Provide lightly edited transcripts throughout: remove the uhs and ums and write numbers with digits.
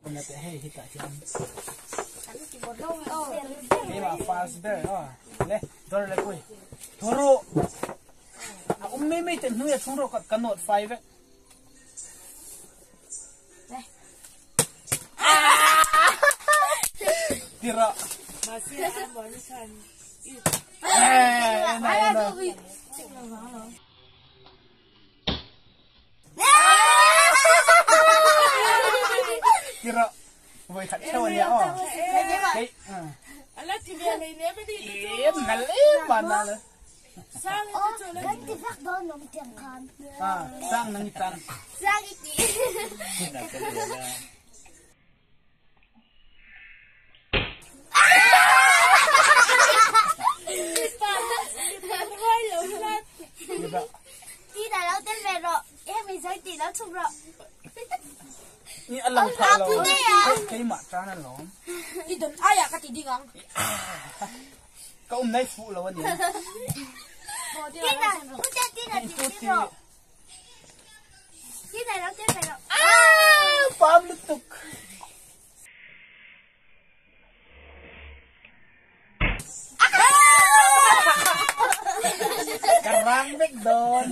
Nate hey hita jam. Oh. Hey ma fast there le dor le koi. Thoro. Me ten nu ya thoro ka kanot 5. Tira. Masih ada barisan. Tira. Voi khát sâu nhá. Hey. Alat tiga ni ni apa di? Em ngale mana le. Sang itu tu lagi. Ganti tak doon ng tiangkan. Sang nangitan. Sang iti. Tira daw del pero. May soy tira sobra. Ni alam ka lo. Kay ma ta na lo. Idon ayah kat tidingang. Ka nai fu lo ni. Tira, udah tira tira. Tira daw del pero. Pablo tuk. Karang bek don.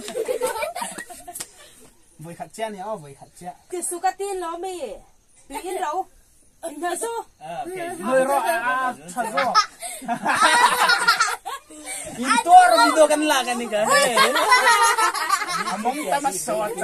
Voi khát chia nhá, voi khát chia. Thì số cái tiền lo mày. Tự nhiên đâu? Nhớ số. Lôi ro thật ro. Itu orang itu kan lah kan ni kan. Among tamas sawat.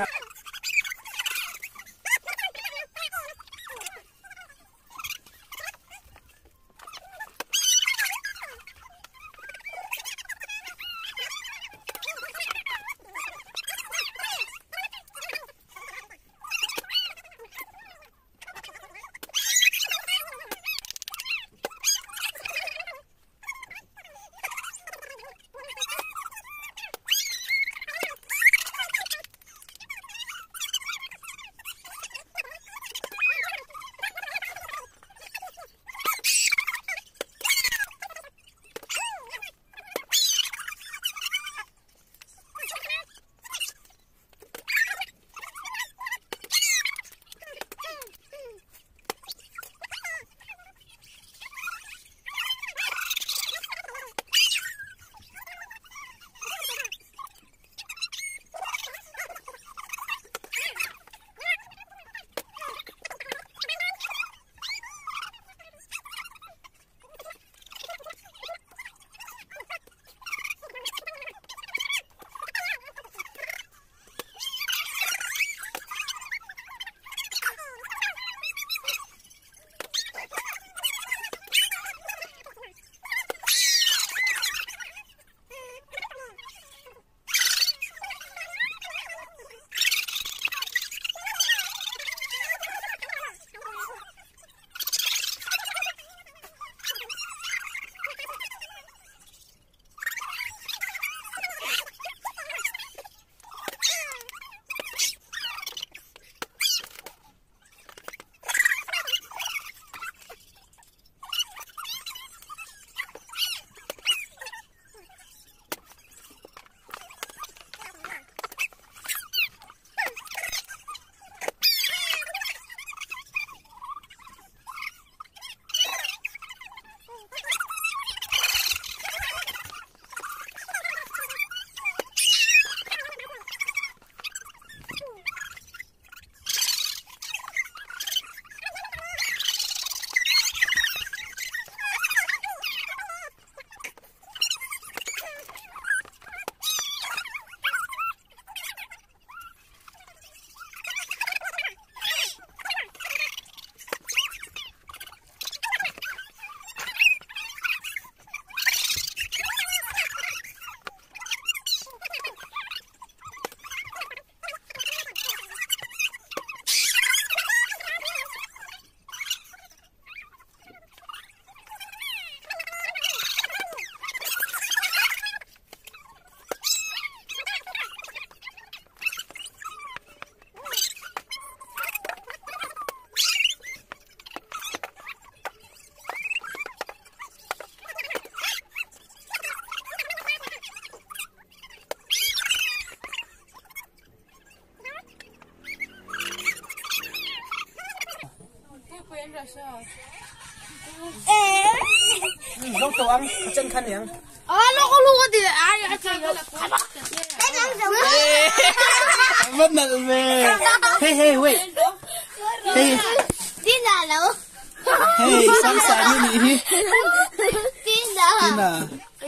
Lúc tổ ăn chân khăn nhỉ? nó có luôn thì ai chơi được. Cái năng giống. Mất nặng về. Hey, wait. Hey. Tin là đâu? Hey, sáng sáng như nị. Tin là. Tin à?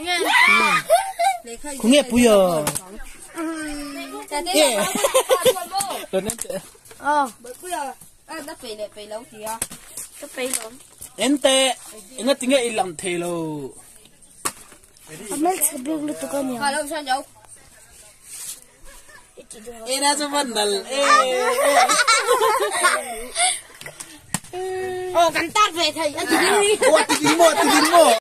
Cũng nghe bùi à? Ê. Rồi nè. Nó bị lâu gì à? Nó bị lâu. Ente, ingat tinggal ilang telo. Amel sebelum lu tukar ni. Kalau saya jauh. Ina sebandal. Oh, kantar về thầy. Tingin mo.